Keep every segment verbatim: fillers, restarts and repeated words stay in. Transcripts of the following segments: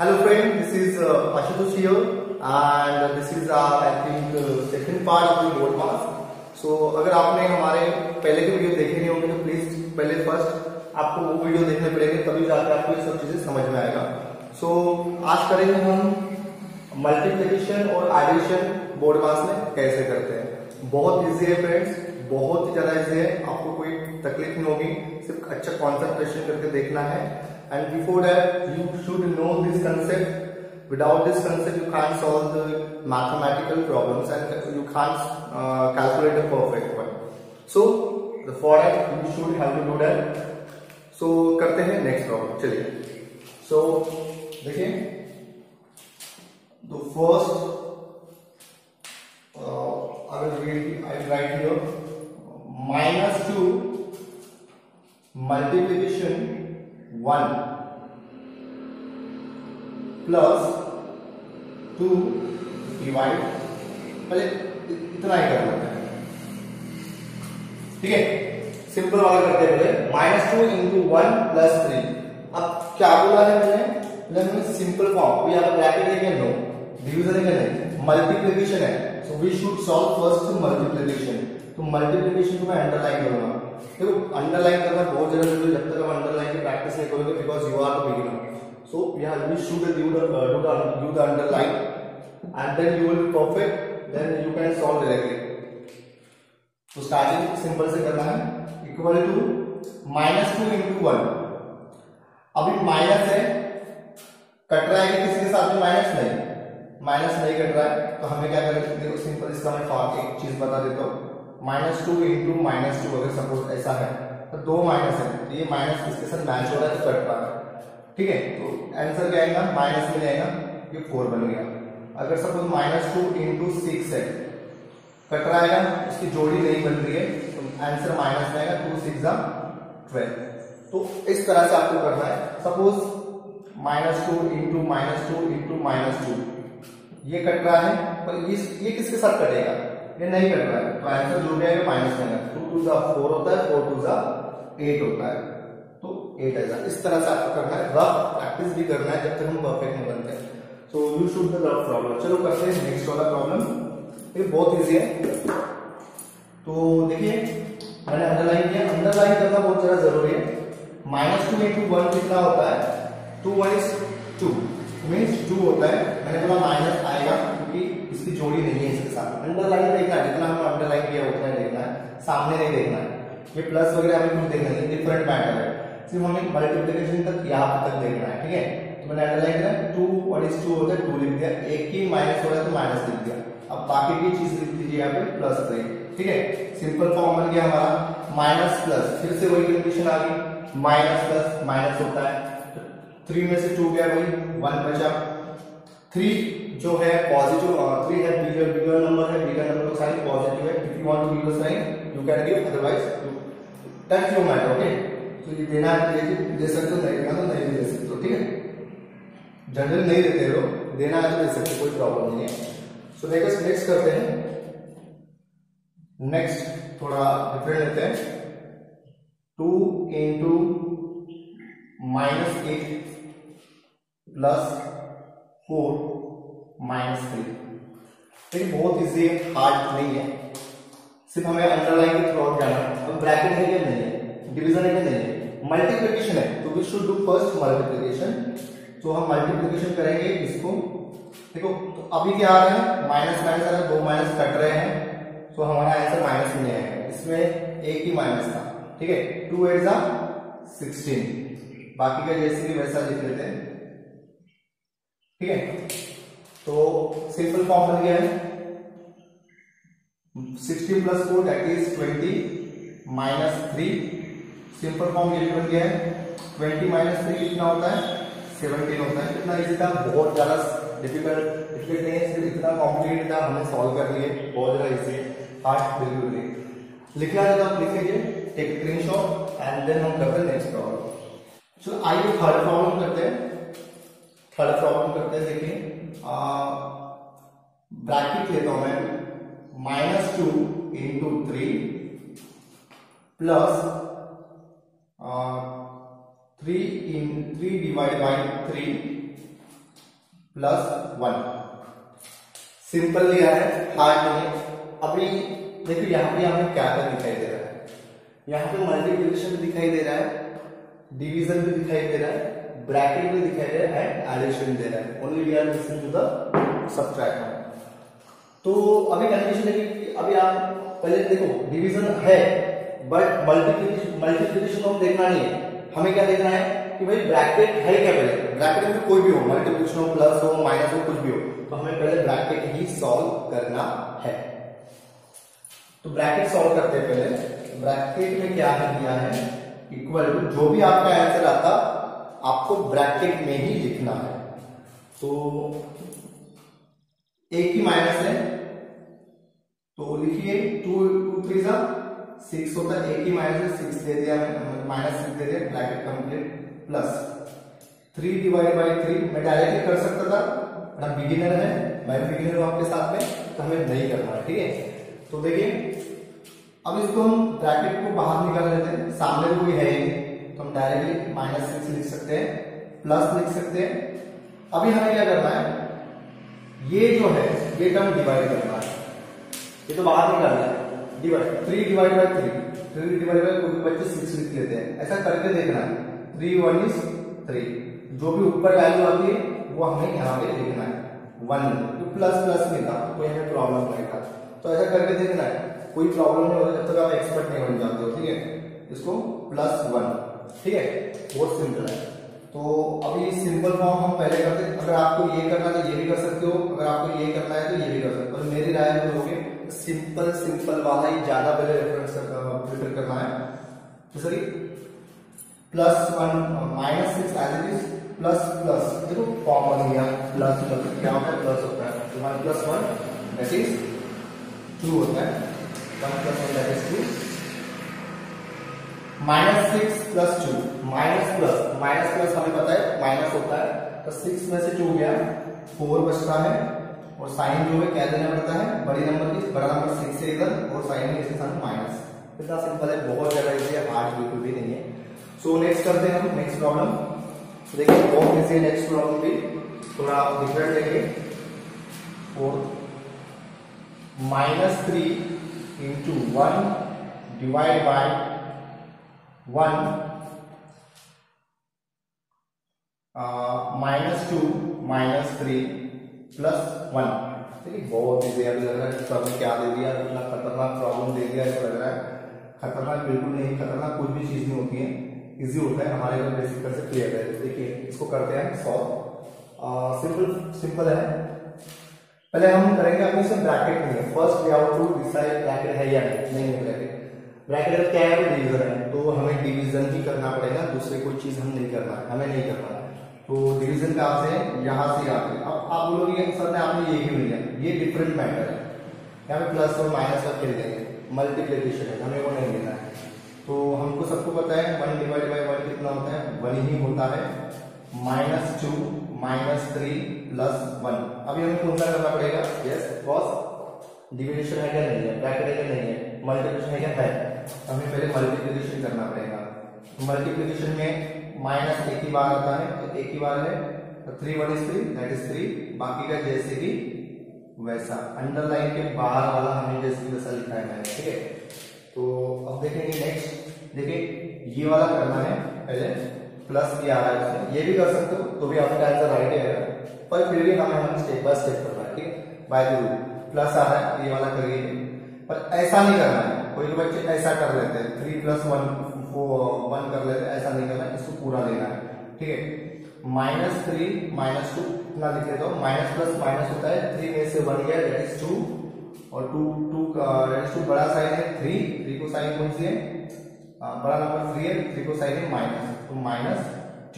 Hello friend, this is uh, Ashutosh here and this is uh, I think uh, second part of the board mask. So अगर आपने हमारे पहले के video देखे नहीं होंगे तो प्लीज पहले फर्स्ट आपको वो वीडियो देखने पड़ेंगे, तभी जाकर आपको ये सब चीजें समझ में आएगा. सो so, आज करेंगे हम मल्टीप्लिकेशन और एडिशन बोर्ड मास में कैसे करते हैं. बहुत इजी है फ्रेंड्स, बहुत ही ज्यादा इजी है, आपको कोई तकलीफ नहीं होगी, सिर्फ अच्छा कॉन्सेंट्रेशन करके देखना है. And before that, you should know this concept. Without this concept, you can't solve the mathematical problems and you can't uh, calculate the perfect one. So, the for that you should have to do that. So, करते हैं next problem. चलिए. So, देखिए. The first, uh, I will read. I will write here minus two multiplication one plus two divide, पहले इतना ही कर लेते हैं. ठीक है, सिंपल वाला करते हैं. पहले minus two into one plus three. अब क्या बोला है मैंने, मैंने सिंपल फॉर्म, यहाँ पर ब्रैकेट है क्या, नो, डिवीजन है क्या नहीं, मल्टीप्लिकेशन है. So we should solve first multiplication. तो मल्टीप्लिकेशन को मैं अंडरलाइन करूंगा. देखो अंडरलाइन करना बहुत जरूरी है, जब तक हम अंडरलाइन की प्रैक्टिस नहीं करोगे, because you are the beginner. So यहाँ we should do the do the do the underline and then you will be perfect, then you can solve directly. तो स्टार्टिंग सिंपल से करना है. Equal to minus two into one. अभी minus है, cut रहा है किसी के साथ में, माइनस नहीं, माइनस नहीं कट रहा है, तो हमें क्या करें, देखो सिंपल इसका मैं फॉर्म एक चीज बता देता हूँ. Minus two into minus two अगर सपोज ऐसा है तो दो माइनस है, तो ये माइनस इसके साथ मैच हो रहा है तो कट रहा है. ठीक है, तो आंसर क्या आएगा, माइनस में जाएगा, ये फोर बन गया. अगर suppose minus two into six है, कट रहा है, इसकी जोड़ी नहीं बन रही है, तो आंसर माइनस में आएगा, टू सिक्स ट्वेल्व. तो इस तरह से आपको करना है. Suppose minus two into minus two into minus two, ये कट रहा है, पर ये ये किसके साथ कटेगा, ये नहीं कट रहा है, तो आंसर जो भी आएगा माइनस में. टू टू जा फोर होता है, फोर टू जा एट होता है, तो एट ऐसा. इस तरह से आपको करना है, रफ प्रैक्टिस भी करना है जब तक हम परफेक्ट नहीं बनते. So you should the rough problem. चलो करते हैं नेक्स्ट वाला प्रॉब्लम. ये बहुत इजी है. तो देखिए मैंने अंडरलाइन किया, अंडरलाइन करना बहुत ज्यादा जरूरी है. माइनस टू इंटू वन कितना होता है, two one is two means two होता है. मैंने बोला माइनस आएगा क्योंकि इसकी जोड़ी नहीं है इसके साथ. अंडरलाइन देखना है, जितना हमने अंडरलाइन किया उतना ही देखना है, सामने नहीं देखना है. ये प्लस वगैरह हमें कुछ देखना है, डिफरेंट मैटर है, सिर्फ हमें मल्टीप्लिकेशन तक यहाँ तक देखना है. ठीक है, तो मैंने अंडरलाइन किया, टू वन इज टू होता है, टू लिख दिया. एक ही माइनस हो रहा है तो माइनस लिख दिया. अब बाकी की चीज लिख दीजिए यहाँ पे प्लस थ्री. ठीक है, सिंपल फॉर्म बन गया हमारा, माइनस प्लस, फिर से वही कंडीशन आ गई, माइनस प्लस माइनस होता है. थ्री में से टू गया, वही वन बचा. थ्री जो है पॉजिटिव, थ्री है बिगर बिगर नंबर है, बिगर नंबर का साइन पॉजिटिव है. If you want to give the sign you can give, otherwise that's your matter. Okay, तो ये देना है, दे सकते हो, नहीं देना तो नहीं दे सकते हो. ठीक है, जनरल नहीं देते हो, देना है तो दे सकते, कोई प्रॉब्लम नहीं है. सो नेक्स्ट नेक्स्ट करते हैं. नेक्स्ट थोड़ा डिफरेंट लेते हैं. Two into minus eight plus four minus three. ठीक, बहुत इजी है, हार्ड नहीं है, सिर्फ हमें अंडरलाइन के थ्रू आउट जाना है. अब ब्रैकेट है क्या नहीं है, डिवीजन है क्या नहीं है, मल्टीप्लिकेशन है, तो we should do first multiplication. तो हम मल्टीप्लिकेशन करेंगे इसको. देखो तो अभी क्या आ रहा है, माइनस माइनस आ रहा है, दो माइनस कट रहे हैं, तो हमारा आंसर माइनस में आएगा. इसमें एक ही माइनस था. ठीक है, टू एट जा सिक्सटीन, बाकी का जैसे भी वैसा लिख लेते हैं. ठीक है, तो सिंपल फॉर्म बन गया है, sixteen plus four that is twenty minus three. Simple form ये बन गया है. ट्वेंटी माइनस थ्री कितना होता है, सेवनटीन होता है. कितना इजी था, बहुत ज्यादा डिफिकल्ट डिफिकल्ट नहीं है, सिर्फ इतना कॉम्प्लिकेटेड था, हमने सॉल्व कर लिए. बहुत ज्यादा इजी है, हार्ड बिल्कुल नहीं. लिखना है तो आप लिख लीजिए, टेक स्क्रीनशॉट एंड देन हम करते हैं नेक्स्ट प्रॉब्लम. सो आइए थर्ड प्रॉब्लम करते हैं. थर्ड प्रॉब्लम करते हैं. देखिए ब्रैकेट लेता हूं मैं, minus two into three plus three in three divide by three plus one. Simple लिया है, हार्ड नहीं है। अभी देखो यहाँ पे हमें क्या क्या दिखाई दे रहा है, यहाँ पे मल्टीप्लिकेशन भी दिखाई दे रहा है, डिवीजन भी दिखाई दे रहा है, ब्रैकेट भी दिखाई दे रहा है, एंड एडिशन दे रहा है। Only we are listening to the subtract. तो अभी कंडीशन है कि अभी आप पहले देखो डिवीजन है, बट मल्टीप्लिकेशन मल्टीप्लिकेशन को हम देखना नहीं है, हमें क्या देखना है कि भाई ब्रैकेट है क्या। पहले ब्रैकेट में कोई भी हो, मल्टीप्लिकेशन हो, प्लस हो, माइनस हो, कुछ भी हो, तो हमें पहले ब्रैकेट ही सॉल्व करना है। तो ब्रैकेट सॉल्व करते हैं पहले। ब्रैकेट में क्या है दिया है, इक्वल टू, जो भी आपका आंसर आता आपको ब्रैकेट में ही लिखना है। तो एक ही माइनस है तो लिखिए टू टू थ्री सा सिक्स होता है, एक ही माइनस है, सिक्स दे दिया, माइनस सिक्स दे दिया, bracket complete. Plus three divide by three मैं डायरेक्टली कर सकता था, हम बिगिनर है, मैं बिगिनर हूं आपके साथ में, तो हमें नहीं करना है, ठीक है। तो देखिए अब इसको हम ब्रैकेट को बाहर निकाल लेते हैं, सामने तो कोई है ही नहीं, तो हम डायरेक्टली माइनस सिक्स लिख सकते हैं, प्लस लिख सकते हैं। अभी हमें क्या करना है, ये जो है ये टर्म डिवाइड करना है, ये तो बाहर निकालना है, divide three divide by three, three divide by कोई बच्चे सिक्स लिख लेते हैं, ऐसा करके देखना है। थ्री वन इज थ्री, जो भी ऊपर वैल्यू आती है वो हमें यहाँ पे लिखना है, वन तो प्लस प्लस में था, कोई हमें प्रॉब्लम नहीं था, तो ऐसा करके देखना है, कोई प्रॉब्लम नहीं होगा जब तक आप एक्सपर्ट नहीं बन जाते हो, ठीक है। इसको प्लस वन, ठीक है, बहुत सिंपल है। तो अभी सिंपल फॉर्म हम पहले करते हैं, अगर आपको ये करना है तो ये भी कर सकते हो, अगर आपको ये करना है तो ये भी कर सकते हो, और मेरी राय में लोगे सिंपल सिंपल वाला ही ज्यादा पहले रेफरेंस प्रिपेयर करना है। जैसे कि plus one minus six as it is, plus plus देखो फॉर्म बन गया, प्लस प्लस क्या होता है, प्लस होता है, तो one plus one that is two होता है, one plus one that is two. Minus six plus two, minus plus minus plus हमें पता है माइनस होता है, तो सिक्स में से टू गया, फोर बचता है, और साइन जो है क्या देना पड़ता है, बड़ी नंबर की, बड़ा नंबर सिक्स से इधर, और साइन में इसके साथ माइनस। इतना सिंपल है, बहुत ज्यादा इजी है, हार्ड बिल्कुल भी नहीं है। सो नेक्स्ट करते हैं हम नेक्स्ट प्रॉब्लम। देखिए बहुत इजी है नेक्स्ट प्रॉब्लम भी, थोड़ा आप डिफरेंट लेंगे। Four minus three into one divide by one minus two minus three plus one. ठीक है, बहुत इजी अभी लग रहा है सर ने क्या दे दिया, इतना खतरनाक प्रॉब्लम दे दिया, ऐसा लग रहा है। खतरनाक बिल्कुल नहीं, खतरनाक कुछ भी चीज नहीं होती है, इजी होता है, हमारे को बेसिक कर से क्लियर है। देखिए इसको करते हैं सॉल्व। सिंपल सिंपल है। पहले हम करेंगे, अपने से ब्रैकेट नहीं है, first we have to decide bracket है या नहीं। नहीं है ब्रैकेट, ब्रैकेट क्या है, वो डिवीजन है, तो हमें डिवीजन ही करना पड़ेगा, दूसरे कोई चीज हम नहीं करना है, हमें नहीं करना है। तो डिवीजन कहां से, यहां से आते। अब आप बोलोगे सर ने आपने ये क्यों लिया, ये डिफरेंट मैटर है, यहाँ पे प्लस और माइनस का खेल देंगे, मल्टीप्लिकेशन है, हमें वो नहीं लेना है। तो हमको सबको पता है वन डिवाइड बाई वन कितना होता है, वन ही होता है। Minus two minus three plus one. अभी हमें कौन सा करना पड़ेगा, यस कॉस डिविजन है क्या नहीं है, ब्रैकेट है क्या नहीं है, मल्टीप्लिकेशन है क्या है, हमें पहले मल्टीप्लिकेशन करना पड़ेगा। मल्टीप्लिकेशन में माइनस एक ही बार आता है, तो एक ही बार है, तो three one is three that is three, बाकी का जैसे भी वैसा, अंडरलाइन के बाहर वाला हमें जैसे वैसा लिखा है, ठीक है। तो अब देखेंगे नेक्स्ट, देखिए ये वाला करना है, पहले प्लस किया आ रहा है उसमें, ये भी कर सकते हो तो भी आपका आंसर राइट है, पर फिर भी हमें हमें स्टेप बाय स्टेप करना है, ठीक है, बाय द रूल। प्लस आ रहा है, ये वाला करिए, पर ऐसा नहीं करना है, कोई बच्चे ऐसा कर लेते हैं, थ्री प्लस वन को वन कर लेते हैं, ऐसा नहीं करना है, इसको पूरा लेना है, ठीक है। माइनस थ्री माइनस टू इतना लिख लेता हूँ, माइनस प्लस माइनस होता है, थ्री में से वन गया दैट इज टू, और टू टू टू बड़ा साइन है थ्री, थ्री को साइन कौन सी है, बड़ा नंबर थ्री है, थ्री को साइन है माइनस, तो माइनस टू।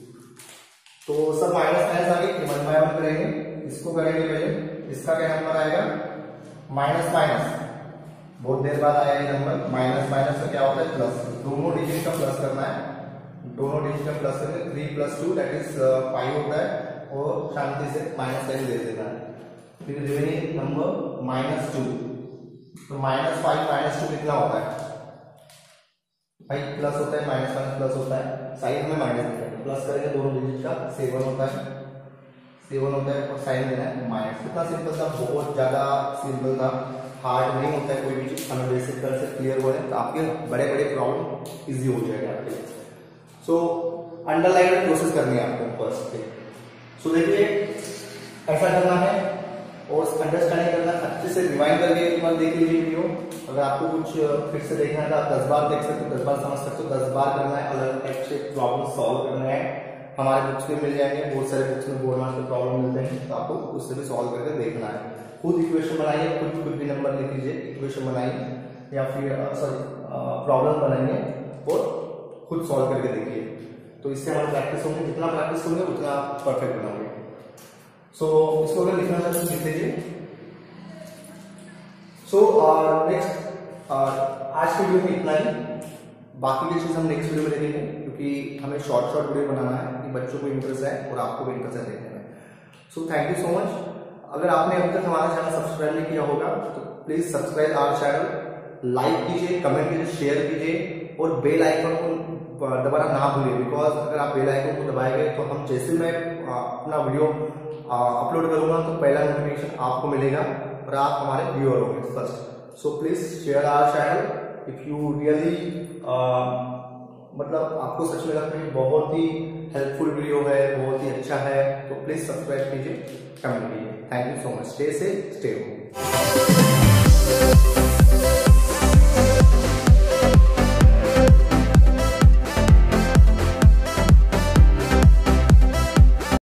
तो सब माइनस माइनस आगे वन बाय वन करेंगे, इसको करेंगे पहले, इसका क्या नंबर आएगा, माइनस माइनस, बहुत देर बाद आया ये नंबर, माइनस माइनस का क्या होता है प्लस, दोनों डिजिट का प्लस करना है, दोनों डिजिट का प्लस करके three plus two that is five होता है, और शांति से माइनस साइन दे देना है। फिर रिमेनिंग नंबर माइनस टू, तो माइनस फाइव माइनस टू कितना होता है, फाइव प्लस होता है, माइनस माइनस प्लस होता है, साइन में माइनस प्लस करेंगे दोनों डिजिट का, सेवन होता है, सेवन होता है और साइन देना है माइनस। कितना सिंपल था, बहुत ज्यादा सिंपल था, हार्ड नहीं होता है कोई भी चीज। हमें बेसिक तरह से क्लियर हो रहे तो आपके बड़े बड़े प्रॉब्लम इजी हो जाएगा आपके लिए। सो अंडरलाइन प्रोसेस करनी है आपको फर्स्ट पे। सो देखिए ऐसा करना है और अंडरस्टैंडिंग करना, अच्छे से रिवाइंड करके एक बार देख लीजिए वीडियो। अगर आपको कुछ फिर से देखना है तो आप दस बार देख सकते हो, दस बार समझ सकते हो, दस बार करना है, अलग टाइप से प्रॉब्लम सॉल्व करना है। हमारे बुक्स में मिल जाएंगे, बहुत सारे बुक्स में बोर्ड मार्क्स के प्रॉब्लम मिलते हैं, तो आपको उससे भी सॉल्व करके देखना है। खुद इक्वेशन बनाइए, खुद खुद भी नंबर लिख लीजिए, इक्वेशन बनाइए या फिर सॉरी प्रॉब्लम बनाइए और खुद सॉल्व करके देखिए। तो इससे हमारी प्रैक्टिस होगी, जितना प्रैक्टिस होंगे उतना परफेक्ट बनाओगे। सो so, इसको अगर लिखना चाहते तो लिख लीजिए। सो नेक्स्ट आज के वीडियो में इतना ही, बाकी की चीज हम नेक्स्ट वीडियो में देखेंगे, क्योंकि हमें शॉर्ट शॉर्ट वीडियो बनाना है कि बच्चों को इंटरेस्ट है और आपको भी इंटरेस्ट है देखने में। So thank you so much. अगर आपने अभी तक हमारा चैनल सब्सक्राइब नहीं किया होगा तो please subscribe our channel, like कीजिए, कमेंट कीजिए, शेयर कीजिए और बेल आइकन को दबाना ना भूलिए। बिकॉज अगर आप बेल आइकन को दबाएंगे तो हम जैसे मैं अपना वीडियो अपलोड करूंगा तो पहला नोटिफिकेशन आपको मिलेगा और आप हमारे व्यूअर होंगे first. So please share our channel if you really मतलब आपको सच में लगता है बहुत ही हेल्पफुल वीडियो है, बहुत ही अच्छा है, तो प्लीज सब्सक्राइब कीजिए, कमेंट कीजिए। Thank you so much. Stay safe, stay home.